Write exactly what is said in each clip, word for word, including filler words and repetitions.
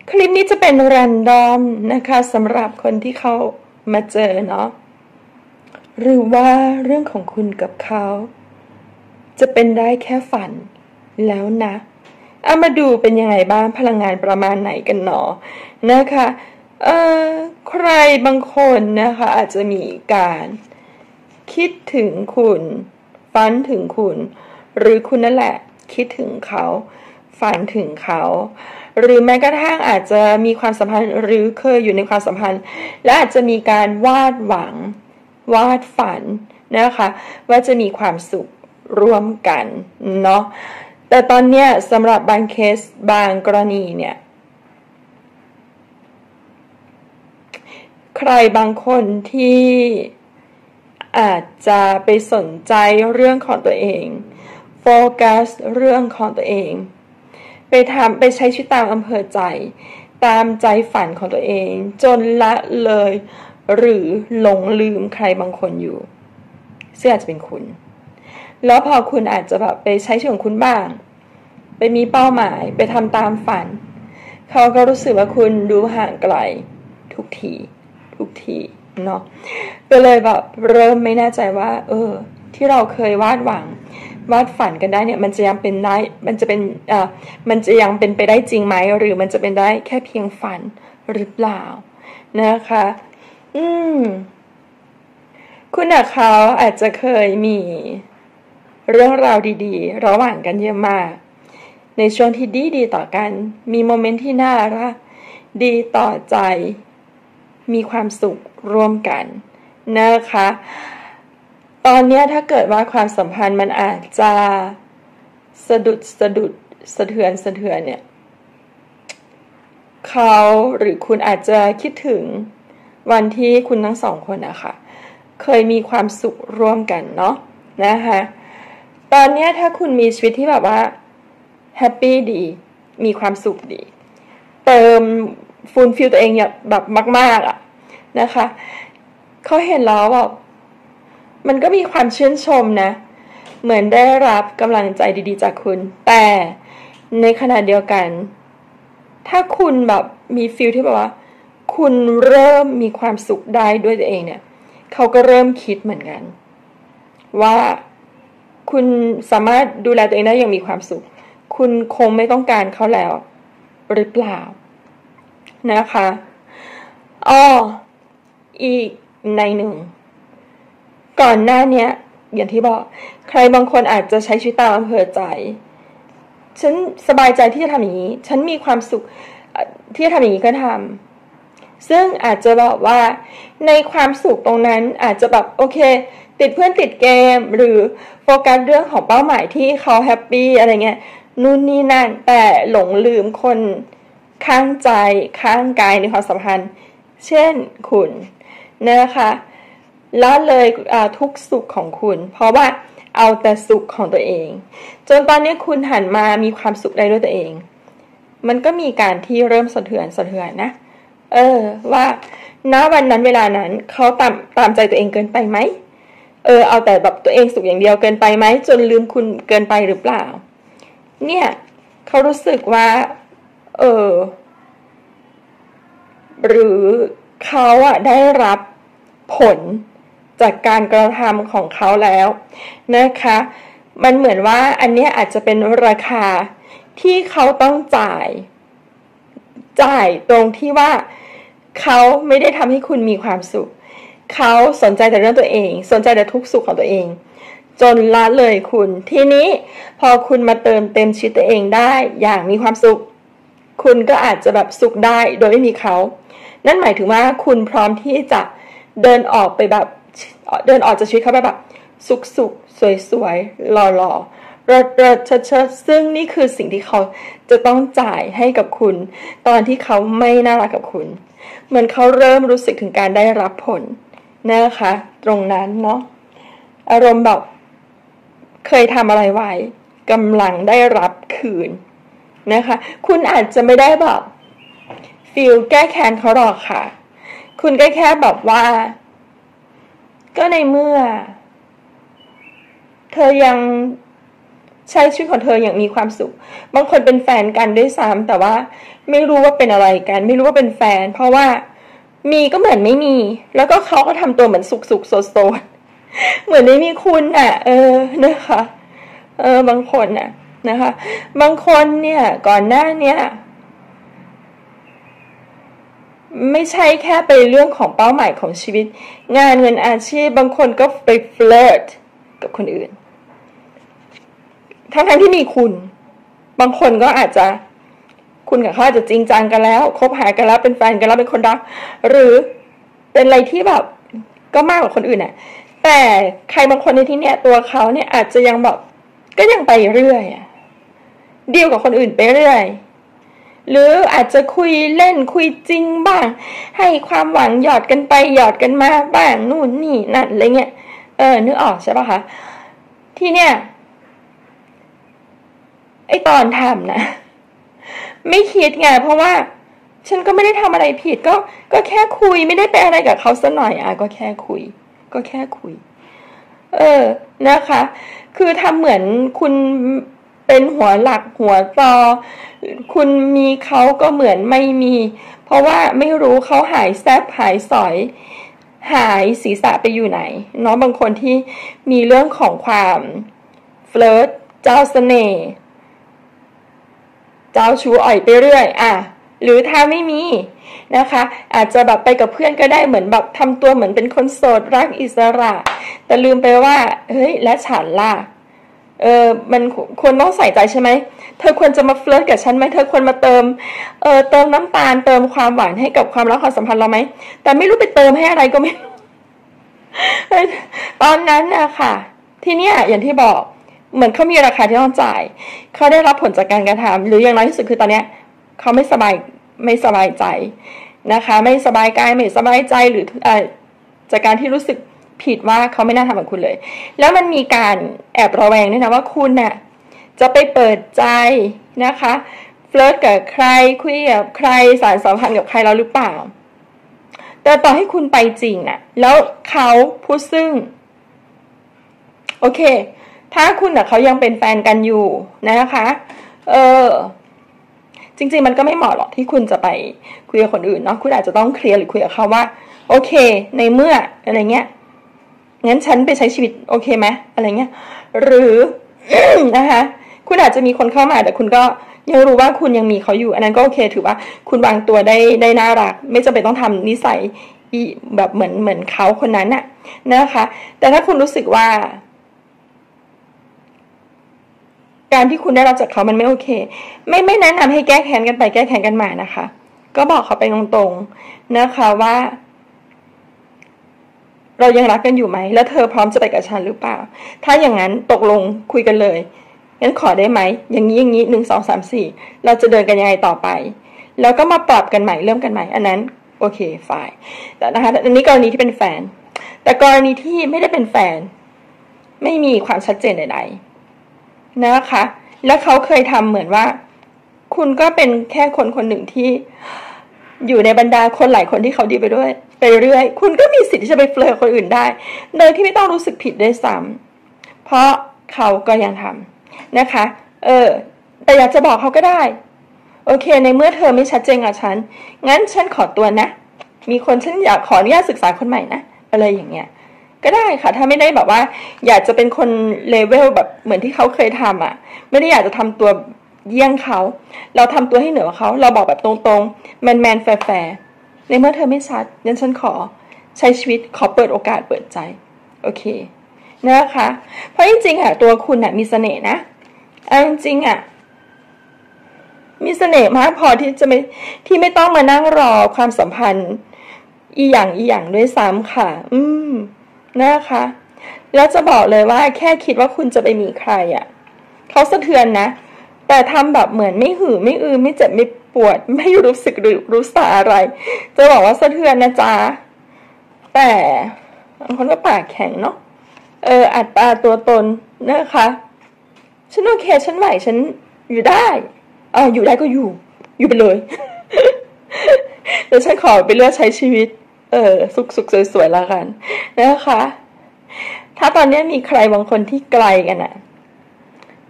คลิปนี้จะเป็นแรนดอมนะคะสำหรับคนที่เขามาเจอเนาะหรือว่าเรื่องของคุณกับเขาจะเป็นได้แค่ฝันแล้วนะเอามาดูเป็นยังไงบ้างพลังงานประมาณไหนกันเนาะนะคะเอ่อใครบางคนนะคะอาจจะมีการคิดถึงคุณฝันถึงคุณหรือคุณนั่นแหละคิดถึงเขาฝันถึงเขาหรือแม้กระทั่งอาจจะมีความสัมพันธ์หรือเคยอยู่ในความสัมพันธ์และอาจจะมีการวาดหวังวาดฝันนะคะว่าจะมีความสุขร่วมกันเนาะแต่ตอนเนี้ยสำหรับบางเคสบางกรณีเนี่ยใครบางคนที่อาจจะไปสนใจเรื่องของตัวเองโฟกัสเรื่องของตัวเองไปทำไปใช้ชีวิตตามอำเภอใจตามใจฝันของตัวเองจนละเลยหรือหลงลืมใครบางคนอยู่ซึ่งอาจจะเป็นคุณแล้วพอคุณอาจจะแบบไปใช้ชีวิตของคุณบ้างไปมีเป้าหมายไปทำตามฝันเขาก็รู้สึกว่าคุณดูห่างไกลทุกทีทุกทีเนาะก็เลยแบบเริ่มไม่แน่ใจว่าเออที่เราเคยวาดหวังวาดฝันกันได้เนี่ยมันจะยังเป็นได้มันจะเป็นเอ่อมันจะยังเป็นไปได้จริงไหมหรือมันจะเป็นได้แค่เพียงฝันหรือเปล่านะคะอืมคุณกับเขาอาจจะเคยมีเรื่องราวดีๆระหว่างกันเยอะมากในช่วงที่ดีดีต่อกันมีโมเมนต์ที่น่ารักดีต่อใจมีความสุขร่วมกันนะคะตอนนี้ถ้าเกิดว่าความสัมพันธ์มันอาจจะสะดุดสะดุดสะเทือนสะเทือนเนี่ยเขาหรือคุณอาจจะคิดถึงวันที่คุณทั้งสองคนนะคะเคยมีความสุขร่วมกันเนาะนะคะตอนนี้ถ้าคุณมีชีวิตที่แบบว่าแฮปปี้ดีมีความสุขดีเติมฟูลฟิลตัวเองแบบมากๆอ่ะนะคะเขาเห็นแล้วแบบมันก็มีความชื่นชมนะเหมือนได้รับกำลังใจดีๆจากคุณแต่ในขณะเดียวกันถ้าคุณแบบมีฟีลที่แบบว่าคุณเริ่มมีความสุขได้ด้วยตัวเองเนี่ยเขาก็เริ่มคิดเหมือนกันว่าคุณสามารถดูแลตัวเองได้อย่างมีความสุขคุณคงไม่ต้องการเขาแล้วหรือเปล่านะคะอ้ออีกในหนึ่งก่อนหน้านี้อย่างที่บอกใครบางคนอาจจะใช้ชีวิตตามอำเภอใจฉันสบายใจที่จะทำอย่างนี้ฉันมีความสุขที่จะทำอย่างนี้ก็ทำซึ่งอาจจะบอกว่าในความสุขตรงนั้นอาจจะแบบโอเคติดเพื่อนติดเกมหรือโฟกัสเรื่องของเป้าหมายที่เขาแฮปปี้อะไรเงี้ยนู่นนี่นั่นแต่หลงลืมคนข้างใจข้างกายในความสัมพันธ์เช่นคุณนะคะละเลยทุกสุขของคุณเพราะว่าเอาแต่สุขของตัวเองจนตอนนี้คุณหันมามีความสุขได้ด้วยตัวเองมันก็มีการที่เริ่มสะเทือนสะเทือนนะเออว่าณวันนั้นเวลานั้นเขาตามตามใจตัวเองเกินไปไหมเออเอาแต่แบบตัวเองสุขอย่างเดียวเกินไปไหมจนลืมคุณเกินไปหรือเปล่าเนี่ยเขารู้สึกว่าเออหรือเขาอะได้รับผลจากการกระทำของเขาแล้วนะคะมันเหมือนว่าอันนี้อาจจะเป็นราคาที่เขาต้องจ่ายจ่ายตรงที่ว่าเขาไม่ได้ทำให้คุณมีความสุขเขาสนใจแต่เรื่องตัวเองสนใจแต่ทุกสุขของตัวเองจนละเลยคุณทีนี้พอคุณมาเติมเต็มชีวิตตัวเองได้อย่างมีความสุขคุณก็อาจจะแบบสุขได้โดยไม่มีเขานั่นหมายถึงว่าคุณพร้อมที่จะเดินออกไปแบบเดินออกจากชีวิตเขาไปแบบสุขสุขสวยๆหล่อๆเริดๆเชิดๆซึ่งนี่คือสิ่งที่เขาจะต้องจ่ายให้กับคุณตอนที่เขาไม่น่ารักกับคุณเหมือนเขาเริ่มรู้สึกถึงการได้รับผลนะคะตรงนั้นเนาะอารมณ์แบบเคยทำอะไรไว้กำลังได้รับคืนนะคะคุณอาจจะไม่ได้แบบฟีลแก้แค้นเขาหรอกค่ะคุณก็แค่แบบว่าก็ในเมื่อเธอยังใช้ชีวิตของเธออย่างมีความสุขบางคนเป็นแฟนกันด้วยซ้ำแต่ว่าไม่รู้ว่าเป็นอะไรกันไม่รู้ว่าเป็นแฟนเพราะว่ามีก็เหมือนไม่มีแล้วก็เขาก็ทำตัวเหมือนสุกสุกโซโซเหมือนไม่มีคุณอ่ะเออนะคะเออบางคนน่ะนะคะบางคนเนี่ยก่อนหน้าเนี้ยไม่ใช่แค่ไปเรื่องของเป้าหมายของชีวิตงานเงินอาชีพบางคนก็ไปเฟลิร์ตกับคนอื่นทั้งๆที่มีคุณบางคนก็อาจจะคุณกับเขาอาจจะจริงจังกันแล้วคบหากันแล้วเป็นแฟนกันแล้วเป็นคนรักหรือเป็นอะไรที่แบบก็มากกว่าคนอื่นน่ะแต่ใครบางคนในที่เนี้ยตัวเขาเนี่ยอาจจะยังแบบก็ยังไปเรื่อยอ่ะดีลกับคนอื่นไปเรื่อยหรืออาจจะคุยเล่นคุยจริงบ้างให้ความหวังหยอดกันไปหยอดกันมาบ้างนู่นนี่นั่นอะไรเงี้ยเออนึกออกใช่ป่ะคะที่เนี้ยไอตอนทำนะไม่คิดไงเพราะว่าฉันก็ไม่ได้ทำอะไรผิดก็ก็แค่คุยไม่ได้ไปอะไรกับเขาซะหน่อยอ่ะก็แค่คุยก็แค่คุยเออนะคะคือทำเหมือนคุณเป็นหัวหลักหัวตอคุณมีเขาก็เหมือนไม่มีเพราะว่าไม่รู้เขาหายแซบหายสอยหายศีรษะไปอยู่ไหนเนาะบางคนที่มีเรื่องของความเฟลิร์ตเจ้าเสน่ห์เจ้าชู้อ่อยไปเรื่อยอ่ะหรือถ้าไม่มีนะคะอาจจะแบบไปกับเพื่อนก็ได้เหมือนแบบทำตัวเหมือนเป็นคนโสดรักอิสระแต่ลืมไปว่าเฮ้ยและฉันล่ะเออมันควรต้องใส่ใจใช่ไหมเธอควรจะมาเฟลิร์ตกับฉันไหมเธอควรมาเติมเออเติมน้ำตาลเติมความหวานให้กับความรักความสัมพันธ์เราไหมแต่ไม่รู้ไปเติมให้อะไรก็ไม่รู้ตอนนั้นอะค่ะที่เนี้ยอย่างที่บอกเหมือนเขามีราคาที่ต้องจ่ายเขาได้รับผลจากการกระทำหรืออย่างน้อยที่สุดคือตอนเนี้ยเขาไม่สบายไม่สบายใจนะคะไม่สบายกายไม่สบายใจหรือจากการที่รู้สึกผิดว่าเขาไม่น่าทำกับคุณเลยแล้วมันมีการแอบระแวงด้วยนะว่าคุณน่ะจะไปเปิดใจนะคะเฟลิร์ตกับใครคุยกับใครสารสัมพันธ์กับใครแล้วหรือเปล่าแต่ต่อให้คุณไปจริงน่ะแล้วเขาผู้ซึ่งโอเคถ้าคุณกับเขายังเป็นแฟนกันอยู่นะคะเออจริงๆมันก็ไม่เหมาะหรอกที่คุณจะไปคุยกับคนอื่นเนาะคุณอาจจะต้องเคลียร์หรือคุยกับเขาว่าโอเคในเมื่ออะไรเงี้ยงั้นฉันไปใช้ชีวิตโอเคไหมอะไรเงี้ยหรือ นะคะคุณอาจจะมีคนเข้ามาแต่คุณก็ยังรู้ว่าคุณยังมีเขาอยู่อันนั้นก็โอเคถือว่าคุณวางตัวได้ได้น่ารักไม่จำเป็นต้องทำนิสัยแบบเหมือนเหมือนเขาคนนั้นน่ะนะคะแต่ถ้าคุณรู้สึกว่าการที่คุณได้รับจากเขามันไม่โอเคไม่ไม่แนะนำให้แก้แค้นกันไปแก้แค้นกันมานะคะก็บอกเขาไปตรงๆนะคะว่าเรายังรักกันอยู่ไหมแล้วเธอพร้อมจะไปกับฉันหรือเปล่าถ้าอย่างนั้นตกลงคุยกันเลยงั้นขอได้ไหมอย่างนี้อย่างนี้หนึ่งสองสามสี่เราจะเดินกันยังไงต่อไปแล้วก็มาปรับกันใหม่เริ่มกันใหม่อันนั้นโอเคฝ่ายแต่นะคะอันนี้กรณีที่เป็นแฟนแต่กรณีที่ไม่ได้เป็นแฟนไม่มีความชัดเจนใดๆนะคะแล้วเขาเคยทำเหมือนว่าคุณก็เป็นแค่คนคนหนึ่งที่อยู่ในบรรดาคนหลายคนที่เขาดีไปด้วยไปเรื่อยคุณก็มีสิทธิ์ที่จะไปเฟลิร์ตคนอื่นได้โดยที่ไม่ต้องรู้สึกผิดด้วยซ้ำเพราะเขาก็ยังทำนะคะเออแต่อยากจะบอกเขาก็ได้โอเคในเมื่อเธอไม่ชัดเจนกับฉันงั้นฉันขอตัวนะมีคนฉันอยากขออนุญาตศึกษาคนใหม่นะอะไรอย่างเงี้ยก็ได้ค่ะถ้าไม่ได้แบบว่าอยากจะเป็นคนเลเวลแบบเหมือนที่เขาเคยทำอ่ะไม่ได้อยากจะทำตัวเยี่ยงเขาเราทำตัวให้เหนือกว่าเขาเราบอกแบบตรงๆแมนแมนแฟร์แฟร์ในเมื่อเธอไม่ชัดงั้นฉันขอใช้ชีวิตขอเปิดโอกาสเปิดใจโอเคนะคะเพราะจริงๆอ่ะตัวคุณอ่ะมีเสน่ห์นะเอาจริงๆอ่ะมีเสน่ห์มากพอที่จะไม่ที่ไม่ต้องมานั่งรอความสัมพันธ์อีหยังอีหยังด้วยซ้ำค่ะอืมนะคะแล้วจะบอกเลยว่าแค่คิดว่าคุณจะไปมีใครอ่ะเขาสะเทือนนะแต่ทำแบบเหมือนไม่หือไม่อือไม่เจ็บไม่ปวดไม่รู้สึกหรือรู้สาอะไรจะบอกว่าสะเทือนนะจ๊ะแต่บางคนก็ปากแข็งเนาะเอออัดตาตัวตนนะคะฉันโอเคฉันไหวฉันอยู่ได้อ่าอยู่ได้ก็อยู่อยู่ไปเลย แต่ฉันขอไปเลือกใช้ชีวิตเออสุขๆสวยๆแล้วกันนะคะถ้าตอนนี้มีใครบางคนที่ไกลกันอ่ะ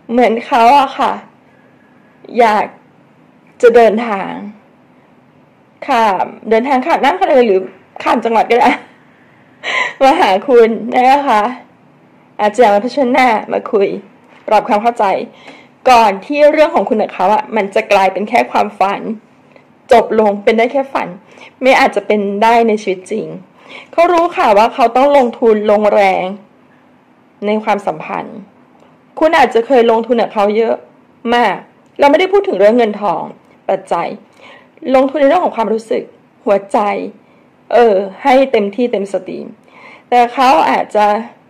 เหมือนเขาอะค่ะอยากจะเดินทางข้ามเดินทางข้ามน้ำข้ามทะเลหรือข้ามจังหวัดก็ได้มาหาคุณนะคะอาจจะมาเผชิญหน้ามาคุยปรับความเข้าใจก่อนที่เรื่องของคุณกับเขาอะมันจะกลายเป็นแค่ความฝันจบลงเป็นได้แค่ฝันไม่อาจจะเป็นได้ในชีวิตจริงเขารู้ค่ะว่าเขาต้องลงทุนลงแรงในความสัมพันธ์คุณอาจจะเคยลงทุนกับเขาเยอะมากเราไม่ได้พูดถึงเรื่องเงินทองปัจจัยลงทุนในเรื่องของความรู้สึกหัวใจเออให้เต็มที่เต็มสตรีมแต่เขาอาจจะ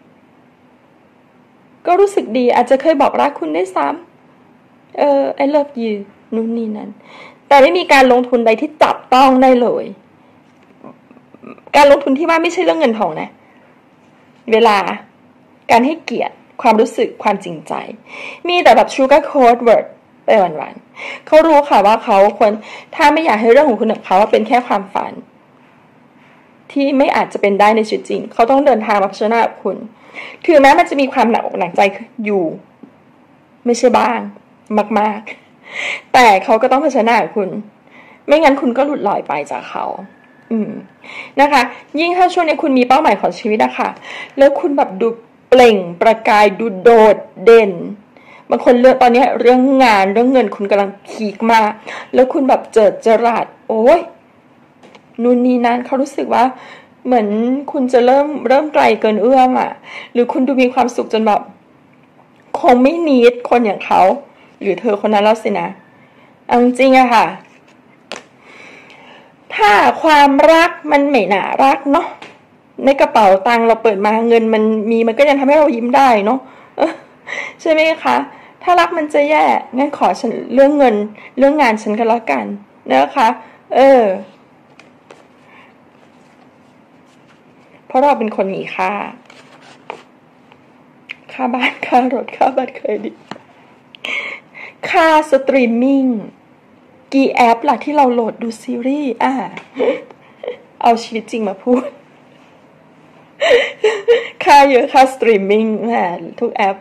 ก็รู้สึกดีอาจจะเคยบอกรักคุณได้ซ้ำเออ I love you นู่นนี่นั่นแต่ไม่มีการลงทุนใดที่จับต้องได้เลยการลงทุนที่ว่าไม่ใช่เรื่องเงินทองนะเวลาการให้เกียรติความรู้สึกความจริงใจมีแต่แบบ sugar coat word ไปวันๆเขารู้ค่ะว่าเขาควรถ้าไม่อยากให้เรื่องของคุณกับเขาเป็นแค่ความฝันที่ไม่อาจจะเป็นได้ในชีวิตจริงเขาต้องเดินทางมาเผชิญหน้ากับคุณถึงแม้มันจะมีความหนักอกหนักใจอยู่ไม่ใช่บ้างมากๆแต่เขาก็ต้องเผชิญหน้ากับคุณไม่งั้นคุณก็หลุดลอยไปจากเขาอืมนะคะยิ่งถ้าช่วงนี้คุณมีเป้าหมายของชีวิตอะค่ะแล้วคุณแบบดูเปล่งประกายดูโดดเด่นบางคนเรื่องตอนนี้เรื่องงานเรื่องเงินคุณกำลังพีคมากแล้วคุณแบบเจิดจรัสโอ้ยนู่นนี่นั่นเขารู้สึกว่าเหมือนคุณจะเริ่มเริ่มไกลเกินเอื้อมอ่ะหรือคุณดูมีความสุขจนแบบคงไม่นิดคนอย่างเขาหรือเธอคนนั้นแล้วสินะเอาจริงอะค่ะถ้าความรักมันไม่น่ารักเนาะในกระเป๋าตังค์เราเปิดมาเงินมันมีมันก็ยังทำให้เรายิ้มได้เนาะใช่ไหมคะถ้ารักมันจะแย่งั้นขอฉันเรื่องเงินเรื่องงานฉันก็แล้วกันนะคะเออเพราะเราเป็นคนมีค่าค่าบ้านค่ารถค่าบัตรเครดิตค่าสตรีมมิ่งกี่แอปล่ะที่เราโหลดดูซีรีส์อ่ะเอาชีวิตจริงมาพูดค่าเยอะค่าสตรีมมิ่งแหมทุกแอป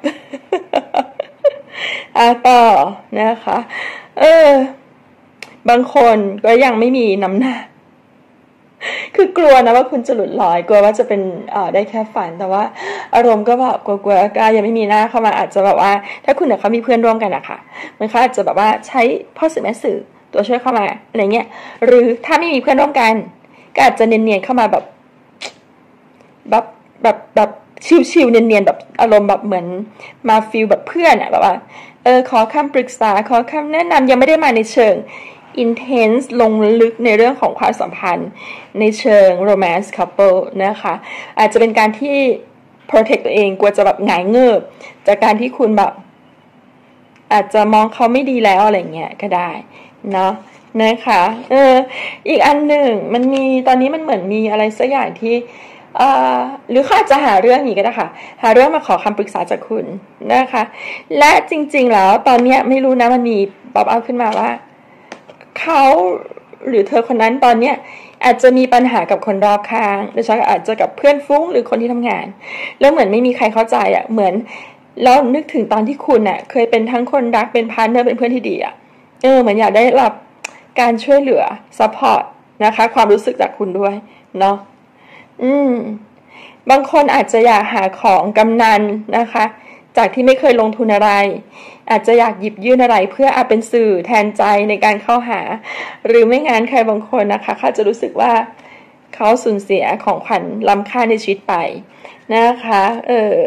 อ่ะต่อนะคะเออบางคนก็ยังไม่มีน้ำหนักคือกลัวนะว่าคุณจะหลุดลอยกลัวว่าจะเป็นเอ่อได้แค่ฝันแต่ว่าอารมณ์ก็แบบกลัวๆก็ยังไม่มีหน้าเข้ามาอาจจะแบบว่าถ้าคุณกับเขามีเพื่อนร่วมกันอะค่ะมันเขาอาจจะแบบว่าใช้พ่อสื่อแม่สื่อตัวช่วยเข้ามาอะไรเงี้ยหรือถ้าไม่มีเพื่อนร่วมกันก็อาจจะเนียนๆเข้ามาแบบแบบแบบแบบชิวๆเนียนๆแบบอารมณ์แบบเหมือนมาฟีลแบบเพื่อนอะแบบว่าเออขอคำปรึกษาขอคำแนะนำยังไม่ได้มาในเชิงintense ลงลึกในเรื่องของความสัมพันธ์ในเชิง romance couple นะคะอาจจะเป็นการที่ protect ตัวเองกลัวจะแบบหงายเงิบจากการที่คุณแบบอาจจะมองเขาไม่ดีแล้วอะไรเงี้ยก็ได้เนาะนะคะเอออีกอันหนึ่งมันมีตอนนี้มันเหมือนมีอะไรสักอย่างที่เอ่อหรือเขาอาจจะหาเรื่องนี้ก็ได้ค่ะหาเรื่องมาขอคำปรึกษาจากคุณนะคะและจริงๆแล้วตอนนี้ไม่รู้นะมันมีป๊อปอัพขึ้นมาว่าเขาหรือเธอคนนั้นตอนเนี้ยอาจจะมีปัญหากับคนรอบข้างโดยเฉพาะอาจจะกับเพื่อนฟุ้งหรือคนที่ทำงานแล้วเหมือนไม่มีใครเข้าใจอ่ะเหมือนแล้วนึกถึงตอนที่คุณอ่ะเคยเป็นทั้งคนรักเป็นพาร์ทเนอร์เป็นเพื่อนที่ดีอ่ะเออเหมือนอยากได้รับการช่วยเหลือซัพพอร์ตนะคะความรู้สึกจากคุณด้วยเนาะอืมบางคนอาจจะอยากหาของกำนันนะคะจากที่ไม่เคยลงทุนอะไรอาจจะอยากหยิบยื่นอะไรเพื่อเอาเป็นสื่อแทนใจในการเข้าหาหรือไม่งั้นใครบางคนนะคะเขาจะรู้สึกว่าเขาสูญเสียของขวัญล้ำค่าในชีวิตไปนะคะเออ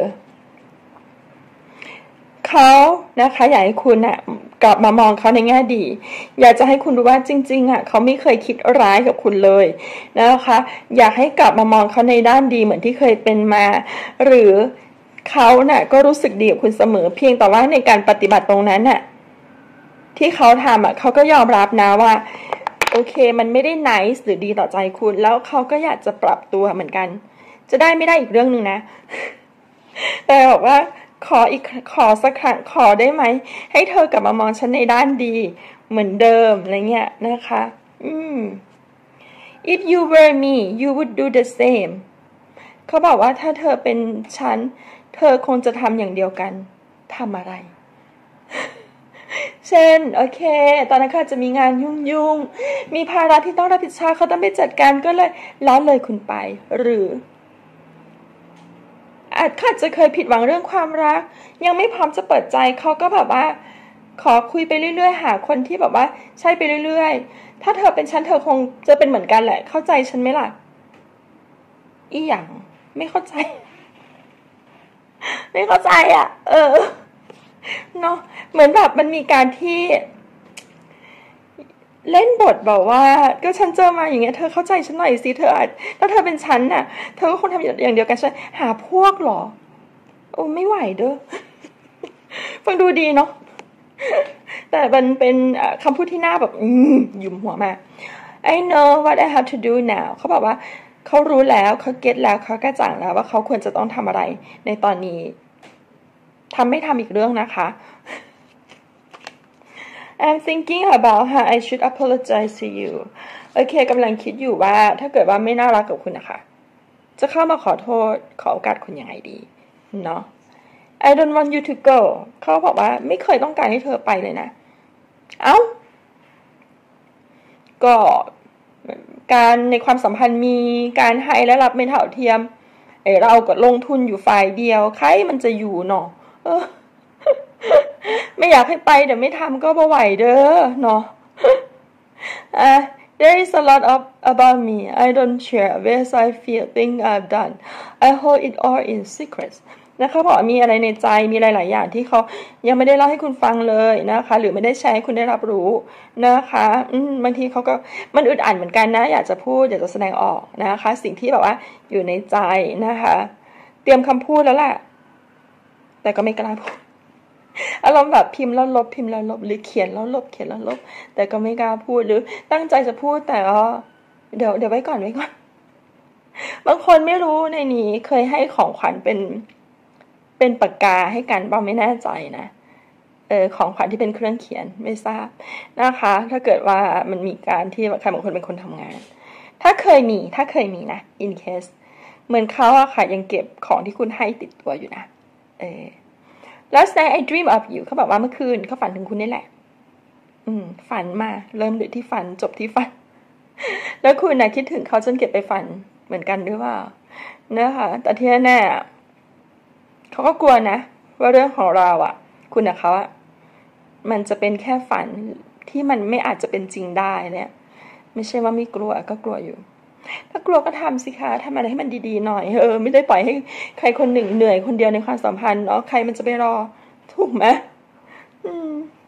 เขานะคะอยากให้คุณอ่ะกลับมามองเขาในแง่ดีอยากจะให้คุณรู้ว่าจริงๆอ่ะเขาไม่เคยคิดร้ายกับคุณเลยนะคะอยากให้กลับมามองเขาในด้านดีเหมือนที่เคยเป็นมาหรือเขาน่ะก็รู้สึกดีกับคุณเสมอเพียงแต่ว่าในการปฏิบัติตรงนั้นน่ะที่เขาทำอ่ะเขาก็ยอมรับนะว่าโอเคมันไม่ได้ nice หรือดีต่อใจคุณแล้วเขาก็อยากจะปรับตัวเหมือนกันจะได้ไม่ได้อีกเรื่องนึงนะแต่บอกว่าขออีกขอสักครั้งขอได้ไหมให้เธอกลับมามองฉันในด้านดีเหมือนเดิมอะไรเงี้ยนะคะอืม if you were me you would do the same เขาบอกว่าถ้าเธอเป็นฉันเธอคงจะทำอย่างเดียวกันทำอะไรเช่นโอเคตอนนั้นเขาจะมีงานยุ่งๆมีภาระที่ต้องรับผิดชอบเขาต้องไปจัดการก็เลยล้อเลยคุณไปหรืออาจเขาจะเคยผิดหวังเรื่องความรักยังไม่พร้อมจะเปิดใจเขาก็แบบว่าขอคุยไปเรื่อยๆหาคนที่แบบว่าใช่ไปเรื่อยๆถ้าเธอเป็นฉันเธอคงจะเป็นเหมือนกันแหละเข้าใจฉันไหมล่ะอีหยังไม่เข้าใจไม่เข้าใจอ่ะเออเนาะเหมือนแบบมันมีการที่เล่นบทแบบว่าก็ฉันเจอมาอย่างเงี้ยเธอเข้าใจฉันหน่อยสิเธออาจถ้าเธอเป็นฉันน่ะเธอก็คงทำอย่างเดียวกันฉันหาพวกหรอโอ้ไม่ไหวเด้อฟังดูดีเนาะแต่มันเป็นคำพูดที่น่าแบบอืมยุ่มหัวมาก I know what I have to do now เขาบอกว่าเขารู้แล้วเขาเก็ตแล้วเขากระจ่างแล้วว่าเขาควรจะต้องทำอะไรในตอนนี้ทำไม่ทำอีกเรื่องนะคะ I'm thinking about how I should apologize to you โอเคกำลังคิดอยู่ว่าถ้าเกิดว่าไม่น่ารักกับคุณนะคะจะเข้ามาขอโทษขอโอกาสคุณยังไงดีเนาะ I don't want you to go เขาบอกว่าไม่เคยต้องการให้เธอไปเลยนะเอ้าก็การในความสัมพันธ์มีการให้และรับไม่เท่าเทียมไอเราก็ลงทุนอยู่ฝ่ายเดียวใครมันจะอยู่เนาะเออไม่อยากให้ไปแต่ไม่ทำก็บ่ไหวเด้อเนาะอ่ะ There is a lot of about me I don't share ways I feel things I've done I hold it all in secret นะคะบอกมีอะไรในใจมีหลายๆอย่างที่เขายังไม่ได้เล่าให้คุณฟังเลยนะคะหรือไม่ได้แชร์ให้คุณได้รับรู้นะคะอืมบางทีเขาก็มันอึดอัดเหมือนกันนะอยากจะพูดอยากจะแสดงออกนะคะสิ่งที่แบบว่าอยู่ในใจนะคะเตรียมคำพูดแล้วแหละแต่ก็ไม่กล้าพูดอารมณ์แบบพิมพ์แล้วลบพิมพ์แล้วลบหรือเขียนแล้วลบเขียนแล้วลบแต่ก็ไม่กล้าพูดหรือตั้งใจจะพูดแต่ก็เดี๋ยวเดี๋ยวไว้ก่อนไว้ก่อนบางคนไม่รู้ในนี้เคยให้ของขวัญเป็นเป็นปากกาให้กันบ้างไม่แน่ใจนะเออของขวัญที่เป็นเครื่องเขียนไม่ทราบนะคะถ้าเกิดว่ามันมีการที่ใครบางคนเป็นคนทำงานถ้าเคยมีถ้าเคยมีนะ in case เหมือนเขาอะค่ะยังเก็บของที่คุณให้ติดตัวอยู่นะเออLast night I dream of you เขาบอกว่าเมื่อคืนเขาฝันถึงคุณนี่แหละอืมฝันมาเริ่มด้วยที่ฝันจบที่ฝันแล้วคุณน่ะคิดถึงเขาจนเก็บไปฝันเหมือนกันหรือเปล่านะคะแต่ที่แน่เขาก็กลัวนะว่าเรื่องของเราอ่ะคุณกับเขาอ่ะมันจะเป็นแค่ฝันที่มันไม่อาจจะเป็นจริงได้เนี่ยไม่ใช่ว่าไม่กลัวก็กลัวอยู่ถ้ากลัวก็ทำสิคะทำอะไรให้มันดีๆหน่อยเออไม่ได้ปล่อยให้ใครคนหนึ่งเหนื่อยคนเดียวในความสัมพันธ์เนาะใครมันจะไปรอถูกไหมอืม